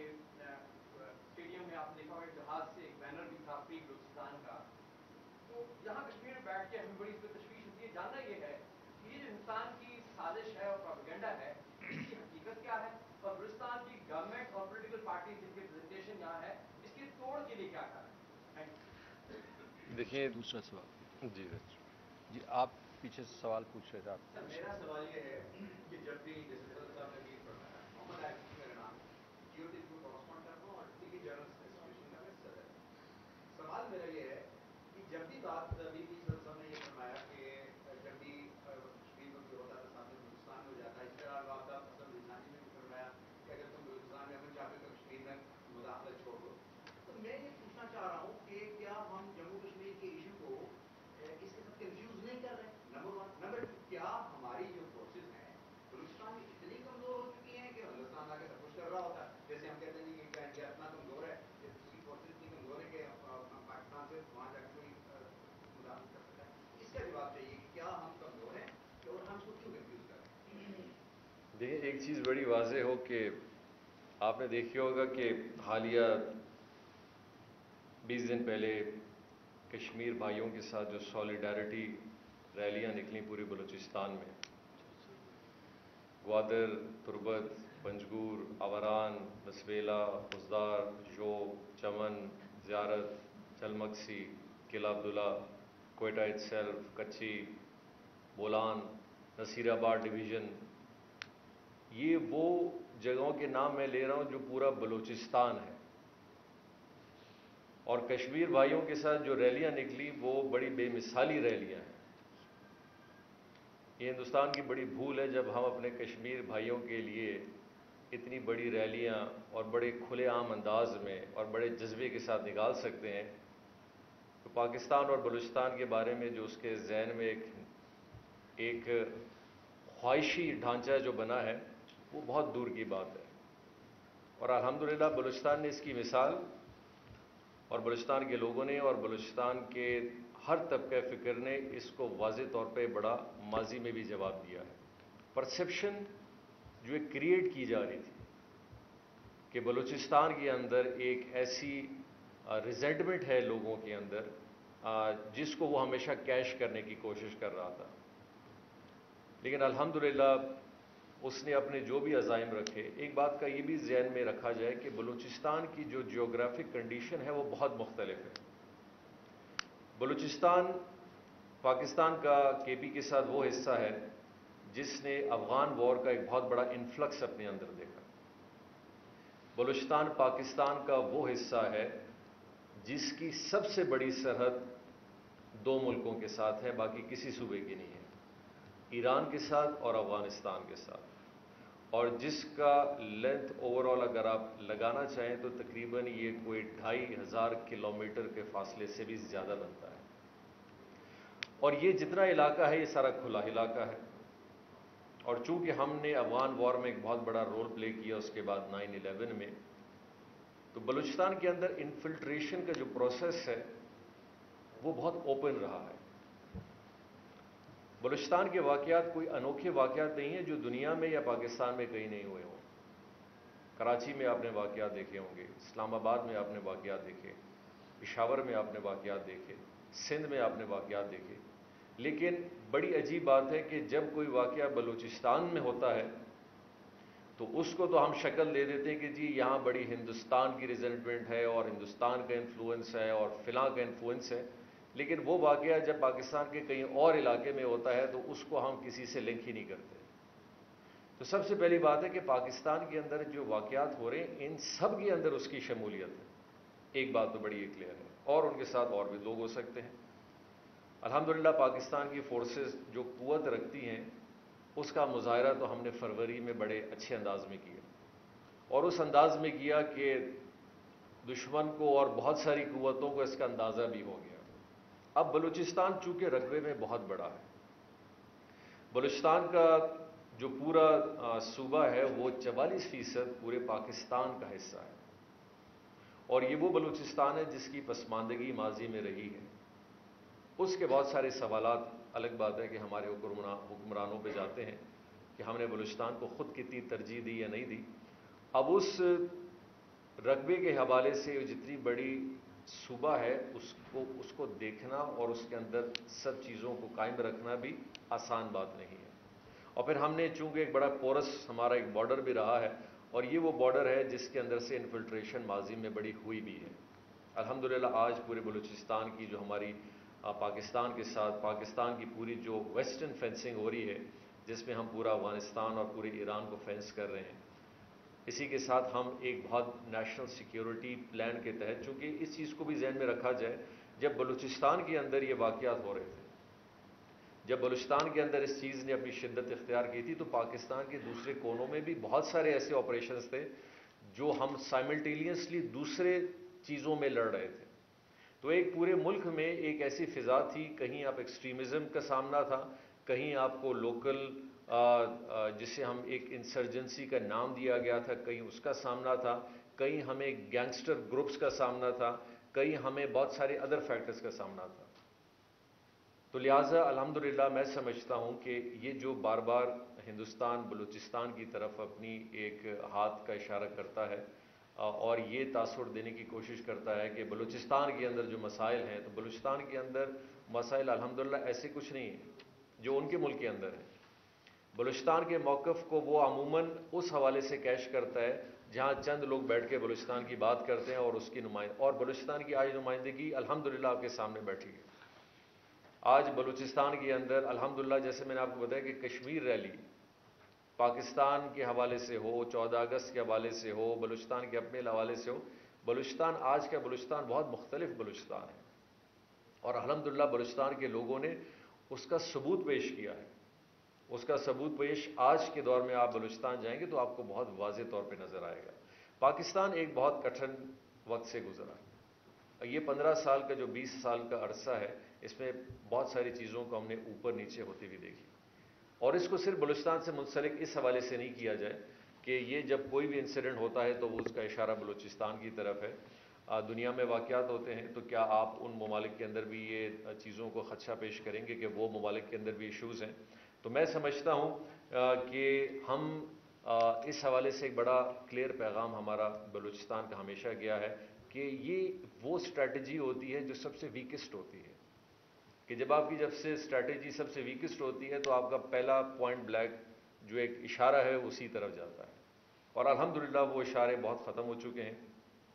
اسٹیڈیم میں آپ نے دیکھا ہوگا جہاز سے ایک بینر بھی تھا فری بلوچستان کا. تو یہاں کشمیر میں بیٹھ کے ہمیں بڑی اس پہ تشویش ہوتی ہے. جاننا یہ ہے کہ یہ جو ہندوستان کی سازش ہے اور پروپیگنڈا ہے، اس کی حقیقت کیا ہے، اور بلوچستان کی گورنمنٹ اور پولیٹیکل پارٹی جن کی ریپرزنٹیشن یہاں ہے، اس کی توڑ کے لیے کیا کر رہے ہیں؟ دیکھیے دوسرا سوال. جی جی آپ پیچھے سے سوال پوچھ رہے تھے. آپ سر میرا سوال یہ ہے کہ جب بھی جیسے صدر صاحب نے بھی فرمایا، محمد عارف میرا نام، جیو ٹی کو کورسپونڈ کرتا ہوں اور ٹی وی جرنلس ایسوسیشن کا میں صدر. سوال میرا یہ ہے کہ جب بھی بات ابھی بھی صدر صاحب نے یہ فرمایا کہ جب بھی کشمیر میں کوئی ہوتا ہے تو سامنے بلوچستان میں ہو جاتا ہے. اس طرح بات آپ حسن رضوانی نے بھی فرمایا کہ اگر تم بلوچستان میں امن چاہتے تو کشمیر میں مداخلت چھوڑ دو. تو میں یہ پوچھنا چاہ رہا ہوں کہ کیا ہم جموں کشمیر کے ایشو کو اس کے ساتھ کنفیوز نہیں کر رہے؟ Number one. نمبر ٹو، کیا ہماری جو فورسز ہیں بلوچستان میں اتنی کمزور ہو چکی ہیں کہ ہندوستان آ کے سب کچھ کر رہا ہوتا ہے؟ جیسے ہم کہتے ہیں کہ انڈیا اتنا کمزور ہے کہ اس کی فورسز اتنی کمزور ہے کہ پاکستان سے وہاں جا کے کوئی مداخلت کر سکتا ہے. اس کا جواب چاہیے کہ کیا ہم کمزور ہیں اور ہم اس کو کیوں کنفیوز کر رہے ہیں؟ دیکھیے ایک چیز بڑی واضح ہو کہ آپ نے دیکھا ہوگا کہ حالیہ بیس دن پہلے کشمیر بھائیوں کے ساتھ جو سولیڈیرٹی ریلیاں نکلیں پورے بلوچستان میں، گوادر، تربت، پنجگور، آوران، نسویلا، خزدار، شوب، چمن، زیارت، چلمکسی، قلعہ عبداللہ، کوئٹہ ایٹسیلف، کچی، بولان، نصیر آباد ڈویژن، یہ وہ جگہوں کے نام میں لے رہا ہوں جو پورا بلوچستان ہے، اور کشمیر بھائیوں کے ساتھ جو ریلیاں نکلی وہ بڑی بے مثالی ریلیاں ہیں۔ یہ ہندوستان کی بڑی بھول ہے جب ہم اپنے کشمیر بھائیوں کے لیے اتنی بڑی ریلیاں اور بڑے کھلے عام انداز میں اور بڑے جذبے کے ساتھ نکال سکتے ہیں، تو پاکستان اور بلوچستان کے بارے میں جو اس کے ذہن میں ایک ایک خواہشی ڈھانچہ جو بنا ہے وہ بہت دور کی بات ہے۔ اور الحمدللہ بلوچستان نے اس کی مثال، اور بلوچستان کے لوگوں نے اور بلوچستان کے ہر طبقہ فکر نے اس کو واضح طور پہ بڑا ماضی میں بھی جواب دیا ہے۔ پرسیپشن جو ایک کریٹ کی جا رہی تھی کہ بلوچستان کے اندر ایک ایسی ریزنٹمنٹ ہے لوگوں کے اندر جس کو وہ ہمیشہ کیش کرنے کی کوشش کر رہا تھا، لیکن الحمدللہ اس نے اپنے جو بھی عزائم رکھے، ایک بات کا یہ بھی ذہن میں رکھا جائے کہ بلوچستان کی جو جیوگرافک کنڈیشن ہے وہ بہت مختلف ہے۔ بلوچستان پاکستان کا کے پی کے ساتھ وہ حصہ ہے جس نے افغان وار کا ایک بہت بڑا انفلکس اپنے اندر دیکھا۔ بلوچستان پاکستان کا وہ حصہ ہے جس کی سب سے بڑی سرحد دو ملکوں کے ساتھ ہے، باقی کسی صوبے کی نہیں ہے، ایران کے ساتھ اور افغانستان کے ساتھ، اور جس کا لینتھ اوور آل اگر آپ لگانا چاہیں تو تقریباً یہ کوئی ڈھائی ہزار کلومیٹر کے فاصلے سے بھی زیادہ بنتا ہے۔ اور یہ جتنا علاقہ ہے یہ سارا کھلا علاقہ ہے، اور چونکہ ہم نے افغان وار میں ایک بہت بڑا رول پلے کیا اس کے بعد نائن الیون میں، تو بلوچستان کے اندر انفلٹریشن کا جو پروسیس ہے وہ بہت اوپن رہا ہے۔ بلوچستان کے واقعات کوئی انوکھے واقعات نہیں ہیں جو دنیا میں یا پاکستان میں کہیں نہیں ہوئے ہوں۔ کراچی میں آپ نے واقعات دیکھے ہوں گے، اسلام آباد میں آپ نے واقعات دیکھے، پشاور میں آپ نے واقعات دیکھے، سندھ میں آپ نے واقعات دیکھے، لیکن بڑی عجیب بات ہے کہ جب کوئی واقعہ بلوچستان میں ہوتا ہے تو اس کو تو ہم شکل دے دیتے ہیں کہ جی یہاں بڑی ہندوستان کی ریزنٹمنٹ ہے اور ہندوستان کا انفلوئنس ہے اور فلاں کا انفلوئنس ہے، لیکن وہ واقعہ جب پاکستان کے کہیں اور علاقے میں ہوتا ہے تو اس کو ہم کسی سے لنک ہی نہیں کرتے۔ تو سب سے پہلی بات ہے کہ پاکستان کے اندر جو واقعات ہو رہے ہیں ان سب کے اندر اس کی شمولیت ہے، ایک بات تو بڑی کلیئر ہے، اور ان کے ساتھ اور بھی لوگ ہو سکتے ہیں۔ الحمدللہ پاکستان کی فورسز جو قوت رکھتی ہیں اس کا مظاہرہ تو ہم نے فروری میں بڑے اچھے انداز میں کیا، اور اس انداز میں کیا کہ دشمن کو اور بہت ساری قوتوں کو اس کا اندازہ بھی ہو گیا۔ اب بلوچستان چونکہ رقبے میں بہت بڑا ہے، بلوچستان کا جو پورا صوبہ ہے وہ چوالیس فیصد پورے پاکستان کا حصہ ہے، اور یہ وہ بلوچستان ہے جس کی پسماندگی ماضی میں رہی ہے۔ اس کے بہت سارے سوالات الگ بات ہے کہ ہمارے حکمرانوں پہ جاتے ہیں کہ ہم نے بلوچستان کو خود کتنی ترجیح دی یا نہیں دی۔ اب اس رقبے کے حوالے سے جتنی بڑی صوبہ ہے اس کو اس کو دیکھنا اور اس کے اندر سب چیزوں کو قائم رکھنا بھی آسان بات نہیں ہے۔ اور پھر ہم نے چونکہ ایک بڑا پورس ہمارا ایک بارڈر بھی رہا ہے، اور یہ وہ بارڈر ہے جس کے اندر سے انفلٹریشن ماضی میں بڑی ہوئی بھی ہے۔ الحمدللہ آج پورے بلوچستان کی جو ہماری پاکستان کے ساتھ پاکستان کی پوری جو ویسٹرن فینسنگ ہو رہی ہے جس میں ہم پورا افغانستان اور پورے ایران کو فینس کر رہے ہیں، اسی کے ساتھ ہم ایک بہت نیشنل سیکیورٹی پلان کے تحت، چونکہ اس چیز کو بھی ذہن میں رکھا جائے، جب بلوچستان کے اندر یہ واقعات ہو رہے تھے، جب بلوچستان کے اندر اس چیز نے اپنی شدت اختیار کی تھی، تو پاکستان کے دوسرے کونوں میں بھی بہت سارے ایسے آپریشنز تھے جو ہم سائملٹینیسلی دوسرے چیزوں میں لڑ رہے تھے۔ تو ایک پورے ملک میں ایک ایسی فضا تھی، کہیں آپ ایکسٹریمزم کا سامنا تھا، کہیں آپ کو لوکل جسے ہم ایک انسرجنسی کا نام دیا گیا تھا، کہیں اس کا سامنا تھا، کہیں ہمیں گینگسٹر گروپس کا سامنا تھا، کہیں ہمیں بہت سارے ادر فیکٹرز کا سامنا تھا۔ تو لہٰذا الحمدللہ میں سمجھتا ہوں کہ یہ جو بار بار ہندوستان بلوچستان کی طرف اپنی ایک ہاتھ کا اشارہ کرتا ہے اور یہ تاثر دینے کی کوشش کرتا ہے کہ بلوچستان کے اندر جو مسائل ہیں، تو بلوچستان کے اندر مسائل الحمدللہ ایسے کچھ نہیں ہیں جو ان کے ملک کے اندر ہیں۔ بلوچستان کے موقف کو وہ عموماً اس حوالے سے کیش کرتا ہے جہاں چند لوگ بیٹھ کے بلوچستان کی بات کرتے ہیں اور اس کی نمائند اور بلوچستان کی آج نمائندگی الحمدللہ آپ کے سامنے بیٹھی ہے۔ آج بلوچستان کے اندر الحمدللہ جیسے میں نے آپ کو بتایا کہ کشمیر ریلی پاکستان کے حوالے سے ہو، چودہ اگست کے حوالے سے ہو، بلوچستان کے اپنے حوالے سے ہو، بلوچستان آج کا بلوچستان بہت مختلف بلوچستان ہے، اور الحمدللہ بلوچستان کے لوگوں نے اس کا ثبوت پیش کیا ہے۔ اس کا ثبوت پیش آج کے دور میں آپ بلوچستان جائیں گے تو آپ کو بہت واضح طور پہ نظر آئے گا۔ پاکستان ایک بہت کٹھن وقت سے گزرا، یہ پندرہ سال کا جو بیس سال کا عرصہ ہے، اس میں بہت ساری چیزوں کو ہم نے اوپر نیچے ہوتی ہوئی دیکھی، اور اس کو صرف بلوچستان سے منسلک اس حوالے سے نہیں کیا جائے کہ یہ جب کوئی بھی انسیڈنٹ ہوتا ہے تو وہ اس کا اشارہ بلوچستان کی طرف ہے۔ دنیا میں واقعات ہوتے ہیں تو کیا آپ ان ممالک کے اندر بھی یہ چیزوں کو خدشہ پیش کریں گے کہ وہ ممالک کے اندر بھی ایشوز ہیں؟ تو میں سمجھتا ہوں کہ ہم اس حوالے سے ایک بڑا کلیئر پیغام ہمارا بلوچستان کا ہمیشہ گیا ہے کہ یہ وہ اسٹریٹجی ہوتی ہے جو سب سے ویکسٹ ہوتی ہے، کہ جب آپ کی جب سے اسٹریٹجی سب سے ویکسٹ ہوتی ہے تو آپ کا پہلا پوائنٹ بلیک جو ایک اشارہ ہے اسی طرف جاتا ہے، اور الحمدللہ وہ اشارے بہت ختم ہو چکے ہیں۔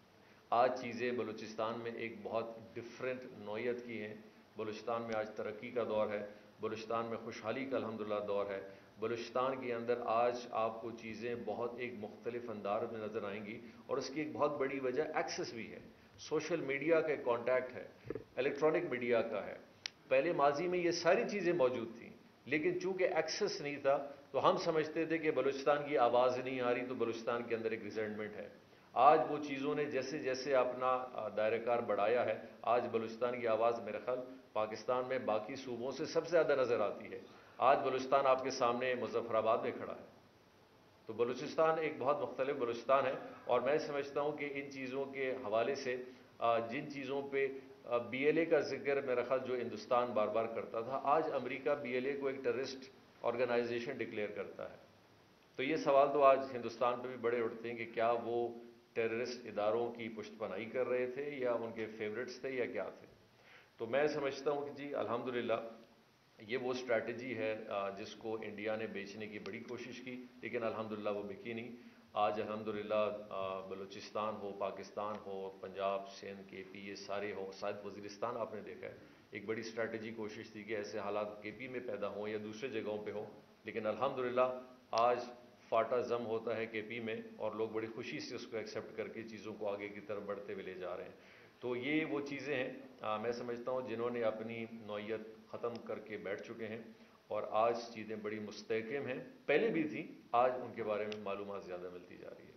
آج چیزیں بلوچستان میں ایک بہت ڈفرینٹ نوعیت کی ہیں۔ بلوچستان میں آج ترقی کا دور ہے، بلوچستان میں خوشحالی کا الحمدللہ دور ہے، بلوچستان کے اندر آج آپ کو چیزیں بہت ایک مختلف انداز میں نظر آئیں گی، اور اس کی ایک بہت بڑی وجہ ایکسس بھی ہے، سوشل میڈیا کا کانٹیکٹ ہے، الیکٹرانک میڈیا کا ہے۔ پہلے ماضی میں یہ ساری چیزیں موجود تھیں، لیکن چونکہ ایکسس نہیں تھا تو ہم سمجھتے تھے کہ بلوچستان کی آواز نہیں آ رہی تو بلوچستان کے اندر ایک ریزنٹمنٹ ہے۔ آج وہ چیزوں نے جیسے جیسے اپنا دائرہ کار بڑھایا ہے، آج بلوچستان کی آواز میرے خیال پاکستان میں باقی صوبوں سے سب سے زیادہ نظر آتی ہے۔ آج بلوچستان آپ کے سامنے مظفر آباد میں کھڑا ہے، تو بلوچستان ایک بہت مختلف بلوچستان ہے، اور میں سمجھتا ہوں کہ ان چیزوں کے حوالے سے جن چیزوں پہ بی ایل اے کا ذکر میرا خیال جو ہندوستان بار بار کرتا تھا، آج امریکہ بی ایل اے کو ایک ٹیررسٹ آرگنائزیشن ڈکلیئر کرتا ہے، تو یہ سوال تو آج ہندوستان پہ بھی بڑے اٹھتے ہیں کہ کیا وہ ٹیررسٹ اداروں کی پشت پناہی کر رہے تھے یا ان کے فیورٹس تھے یا کیا تھے؟ تو میں سمجھتا ہوں کہ جی الحمدللہ یہ وہ اسٹریٹجی ہے جس کو انڈیا نے بیچنے کی بڑی کوشش کی، لیکن الحمدللہ وہ بکی نہیں۔ آج الحمدللہ بلوچستان ہو، پاکستان ہو، پنجاب، سندھ، کے پی، یہ سارے ہو، شاید وزیرستان آپ نے دیکھا ہے، ایک بڑی اسٹریٹجی کوشش تھی کہ ایسے حالات کے پی میں پیدا ہوں یا دوسرے جگہوں پہ ہوں، لیکن الحمدللہ آج فاٹا زم ہوتا ہے کے پی میں، اور لوگ بڑی خوشی سے اس کو ایکسیپٹ کر کے چیزوں کو آگے کی طرف بڑھتے ہوئے لے جا رہے ہیں۔ تو یہ وہ چیزیں ہیں میں سمجھتا ہوں جنہوں نے اپنی نوعیت ختم کر کے بیٹھ چکے ہیں، اور آج چیزیں بڑی مستحکم ہیں، پہلے بھی تھیں، آج ان کے بارے میں معلومات زیادہ ملتی جا رہی ہے۔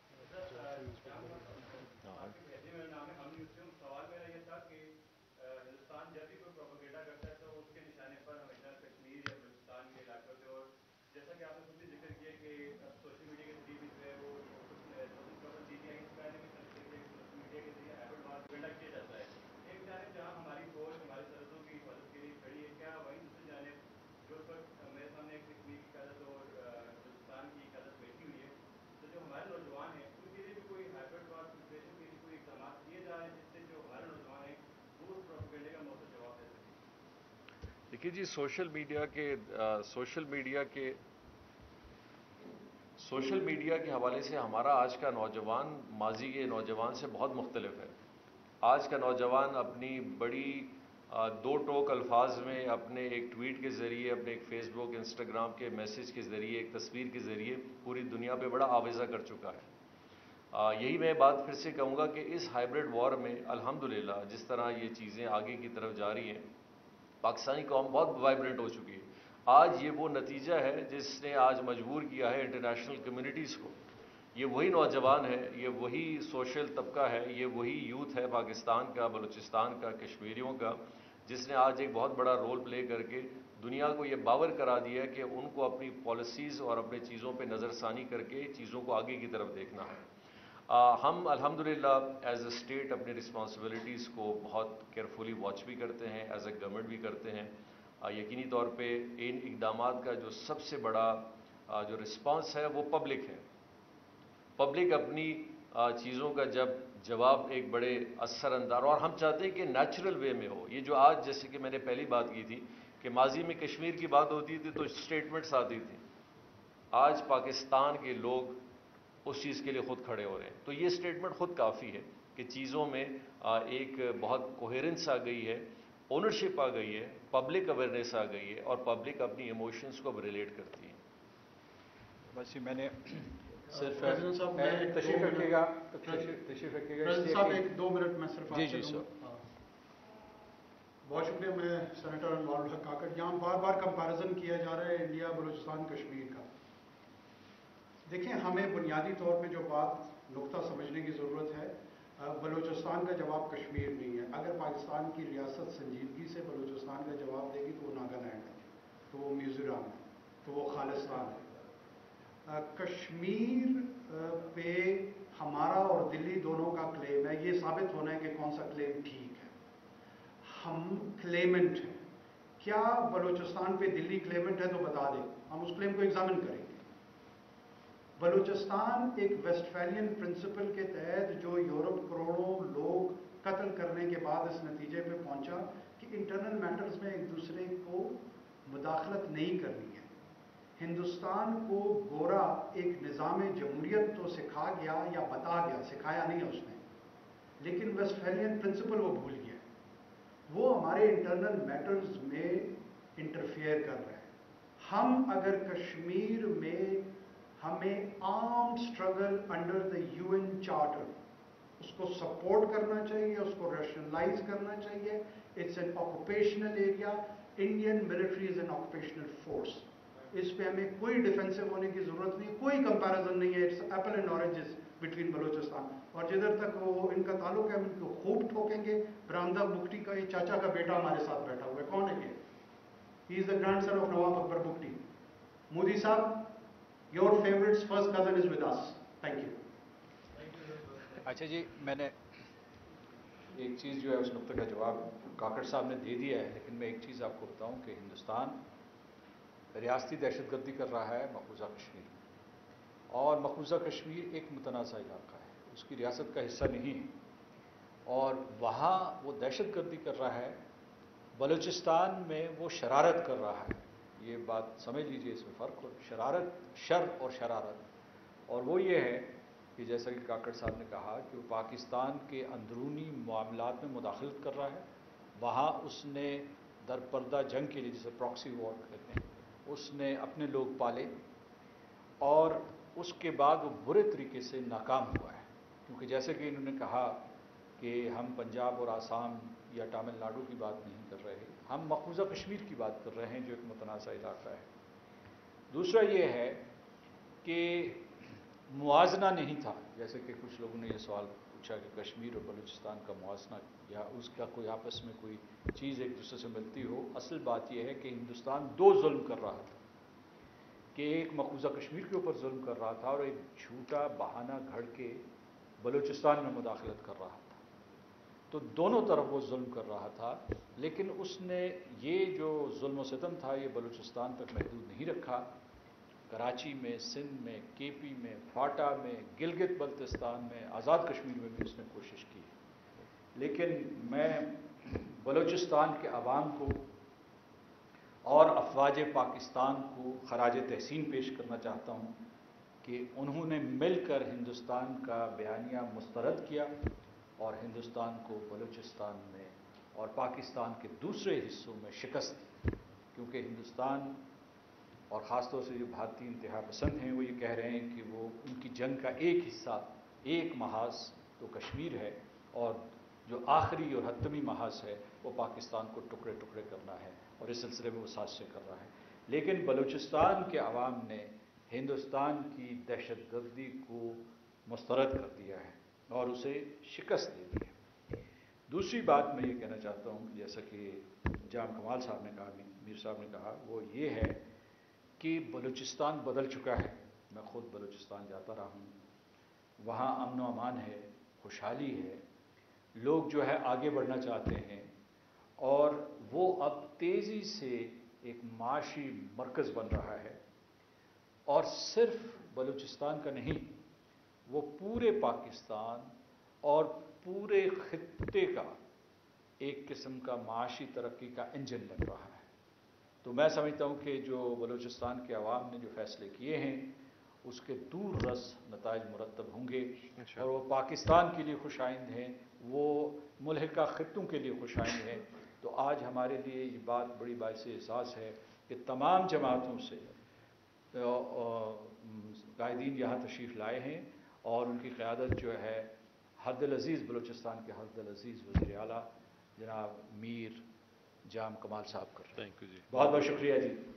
سوال میرا یہ تھا کہ ہندوستان جب بھی کوئی پروپیگنڈا کرتا ہے تو اس کے نشانے پر ہمیشہ کشمیر یا بلوچستان کے علاقوں سے، اور جیسا کہ آپ نے خود بھی ذکر کیا کہ سوشل میڈیا کے ذریعے بھی جو ہے وہ سوشل میڈیا کے ذریعے ہیبٹ وار پروپیگنڈا کیا جاتا ہے۔ ایک جانب جہاں ہماری فوج ہماری سرحدوں کی حفاظت کے لیے کھڑی ہے، کیا وہیں دوسری جانب جو اس وقت میرے سامنے ایک کشمیر کی قیادت اور بلوچستان کی قیادت بیٹھی ہوئی ہے، تو جو ہمارے نوجوان ہیں ان کے لیے بھی کوئی ہیبٹ وار پریپریشن کے لیے کوئی اقدامات کیے جا رہے ہیں جس سے جو ہمارے نوجوان ہیں وہ اس پروپیگنڈے کا مؤثر جواب دے سکیں؟ دیکھیے جی، سوشل میڈیا کے سوشل میڈیا کے سوشل میڈیا کے حوالے سے ہمارا آج کا نوجوان ماضی کے نوجوان سے بہت مختلف ہے۔ آج کا نوجوان اپنی بڑی دو ٹوک الفاظ میں اپنے ایک ٹویٹ کے ذریعے، اپنے ایک فیس بک، انسٹاگرام کے میسج کے ذریعے، ایک تصویر کے ذریعے پوری دنیا پہ بڑا آویزہ کر چکا ہے۔ یہی میں بات پھر سے کہوں گا کہ اس ہائبرڈ وار میں الحمدللہ جس طرح یہ چیزیں آگے کی طرف جا رہی ہیں، پاکستانی قوم بہت وائبرنٹ ہو چکی ہے۔ آج یہ وہ نتیجہ ہے جس نے آج مجبور کیا ہے انٹرنیشنل کمیونٹیز کو، یہ وہی نوجوان ہے، یہ وہی سوشل طبقہ ہے، یہ وہی یوتھ ہے پاکستان کا، بلوچستان کا، کشمیریوں کا، جس نے آج ایک بہت بڑا رول پلے کر کے دنیا کو یہ باور کرا دیا کہ ان کو اپنی پالیسیز اور اپنے چیزوں پہ نظر ثانی کر کے چیزوں کو آگے کی طرف دیکھنا ہے۔ ہم الحمدللہ ایز اے اسٹیٹ اپنی رسپانسبلٹیز کو بہت کیئرفلی واچ بھی کرتے ہیں، ایز اے گورنمنٹ بھی کرتے ہیں۔ یقینی طور پہ ان اقدامات کا جو سب سے بڑا جو رسپانس ہے وہ پبلک ہے۔ پبلک اپنی چیزوں کا جب جواب ایک بڑے اثر انداز، اور ہم چاہتے ہیں کہ نیچرل وے میں ہو، یہ جو آج جیسے کہ میں نے پہلی بات کی تھی کہ ماضی میں کشمیر کی بات ہوتی تھی تو اسٹیٹمنٹس آتی تھی، آج پاکستان کے لوگ اس چیز کے لیے خود کھڑے ہو رہے ہیں، تو یہ اسٹیٹمنٹ خود کافی ہے کہ چیزوں میں ایک بہت کوہیرنس آ گئی ہے، اونرشپ آ گئی ہے، پبلک اویئرنیس آ گئی ہے، اور پبلک اپنی ایموشنز کو اب ریلیٹ کرتی ہے۔ بس یہ میں نے صرف پریزیڈنٹ صاحب میں تشریف رکھیے گا تشریف رکھیے گا پریزیڈنٹ صاحب ایک دو منٹ میں صرف جی آپ سے جی لوں گا۔ بہت شکریہ۔ میں سینیٹر انوار الحق کاکڑ، یہاں بار بار کمپیریزن کیا جا رہا ہے انڈیا بلوچستان کشمیر کا۔ دیکھیں ہمیں بنیادی طور پہ جو بات نقطہ سمجھنے کی ضرورت ہے، بلوچستان کا جواب کشمیر نہیں ہے۔ اگر پاکستان کی ریاست سنجیدگی سے بلوچستان کا جواب دے گی تو وہ ناگالینڈ ہے، تو وہ میزورم ہے، تو وہ خالصتان ہے۔ کشمیر پہ ہمارا اور دلی دونوں کا کلیم ہے، یہ ثابت ہونا ہے کہ کون سا کلیم ٹھیک ہے۔ ہم کلیمنٹ ہیں، کیا بلوچستان پہ دلی کلیمنٹ ہے تو بتا دیں، ہم اس کلیم کو ایگزامن کریں گے۔ بلوچستان ایک ویسٹفیلین پرنسپل کے تحت جو یورپ کروڑوں لوگ قتل کرنے کے بعد اس نتیجے پہ پہنچا کہ انٹرنل میٹرز میں ایک دوسرے کو مداخلت نہیں کرنی ہے۔ ہندوستان کو گورا ایک نظام جمہوریت تو سکھا گیا یا بتا گیا، سکھایا نہیں ہے اس نے، لیکن ویسٹفیلین پرنسپل وہ بھول گیا، وہ ہمارے انٹرنل میٹرز میں انٹرفیئر کر رہے ہیں۔ ہم اگر کشمیر میں ہمیں armed struggle under the U N charter اس کو سپورٹ کرنا چاہیے، اس کو ریشنلائز کرنا چاہیے۔ It's an occupational area, Indian military is an occupational force, اس پہ ہمیں کوئی ڈیفینسو ہونے کی ضرورت نہیں، کوئی کمپیریزن نہیں ہے۔ It's apple and oranges between Balochistan, اور جدھر تک وہ ان کا تعلق ہے ہم ان کو خوب ٹھوکیں گے۔ برامدہ بگٹی کا یہ چاچا کا بیٹا ہمارے ساتھ بیٹھا ہوا ہے، کون ہے یہ؟ He is the grandson of Nawab Akbar Bugti. Modi صاحب، your favorite's first cousin is with us. Thank you. اچھا جی، میں نے ایک چیز جو ہے اس نقطے کا جواب کاکڑ صاحب نے دے دیا ہے، لیکن میں ایک چیز آپ کو بتاؤں کہ ہندوستان ریاستی دہشت گردی کر رہا ہے مقبوضہ کشمیر میں، اور مقبوضہ کشمیر ایک متنازع علاقہ ہے، اس کی ریاست کا حصہ نہیں ہے، اور وہاں وہ دہشت گردی کر رہا ہے، بلوچستان میں وہ شرارت کر رہا ہے۔ یہ بات سمجھ لیجئے، اس میں فرق ہو، شرارت، شر اور شرارت، اور وہ یہ ہے کہ جیسا کہ کاکڑ صاحب نے کہا کہ وہ پاکستان کے اندرونی معاملات میں مداخلت کر رہا ہے، وہاں اس نے در پردہ جنگ کے لیے، جسے پراکسی وار کہتے ہیں، اس نے اپنے لوگ پالے، اور اس کے بعد وہ برے طریقے سے ناکام ہوا ہے، کیونکہ جیسے کہ انہوں نے کہا کہ ہم پنجاب اور آسام یا تامل ناڈو کی بات نہیں کر رہے، ہم مقبوضہ کشمیر کی بات کر رہے ہیں جو ایک متنازع علاقہ ہے۔ دوسرا یہ ہے کہ موازنہ نہیں تھا، جیسے کہ کچھ لوگوں نے یہ سوال پوچھا کہ کشمیر اور بلوچستان کا موازنہ یا اس کا کوئی آپس میں کوئی چیز ایک دوسرے سے ملتی ہو۔ اصل بات یہ ہے کہ ہندوستان دو ظلم کر رہا تھا، کہ ایک مقبوضہ کشمیر کے اوپر ظلم کر رہا تھا اور ایک جھوٹا بہانہ گھڑ کے بلوچستان میں مداخلت کر رہا تھا، تو دونوں طرف وہ ظلم کر رہا تھا، لیکن اس نے یہ جو ظلم و ستم تھا یہ بلوچستان تک محدود نہیں رکھا، کراچی میں، سندھ میں، کے پی میں، فاٹا میں، گلگت بلتستان میں، آزاد کشمیر میں بھی اس نے کوشش کی۔ لیکن میں بلوچستان کے عوام کو اور افواج پاکستان کو خراج تحسین پیش کرنا چاہتا ہوں کہ انہوں نے مل کر ہندوستان کا بیانیہ مسترد کیا اور ہندوستان کو بلوچستان میں اور پاکستان کے دوسرے حصوں میں شکست دی، کیونکہ ہندوستان اور خاص طور سے جو بھارتی انتہا پسند ہیں وہ یہ کہہ رہے ہیں کہ وہ ان کی جنگ کا ایک حصہ، ایک محاذ تو کشمیر ہے، اور جو آخری اور حتمی محاذ ہے وہ پاکستان کو ٹکڑے ٹکڑے کرنا ہے، اور اس سلسلے میں وہ سازشیں کر رہا ہے۔ لیکن بلوچستان کے عوام نے ہندوستان کی دہشت گردی کو مسترد کر دیا ہے اور اسے شکست دے دی ہے۔ دوسری بات میں یہ کہنا چاہتا ہوں کہ جیسا کہ جام کمال صاحب نے کہا، میر صاحب نے کہا، وہ یہ ہے کہ بلوچستان بدل چکا ہے۔ میں خود بلوچستان جاتا رہا ہوں، وہاں امن و امان ہے، خوشحالی ہے، لوگ جو ہے آگے بڑھنا چاہتے ہیں، اور وہ اب تیزی سے ایک معاشی مرکز بن رہا ہے، اور صرف بلوچستان کا نہیں، وہ پورے پاکستان اور پورے خطے کا ایک قسم کا معاشی ترقی کا انجن بن رہا ہے۔ تو میں سمجھتا ہوں کہ جو بلوچستان کے عوام نے جو فیصلے کیے ہیں اس کے دور رس نتائج مرتب ہوں گے، اور وہ پاکستان کے لیے خوش آئند ہیں، وہ ملحقہ خطوں کے لیے خوش آئند ہیں۔ تو آج ہمارے لیے یہ بات بڑی باعث احساس ہے کہ تمام جماعتوں سے قائدین یہاں تشریف لائے ہیں اور ان کی قیادت جو ہے حد العزیز بلوچستان کے حد العزیز وزیر اعلیٰ جناب میر جام کمال صاحب کر رہے ہیں. تھینک یو جی. بہت بہت شکریہ جی.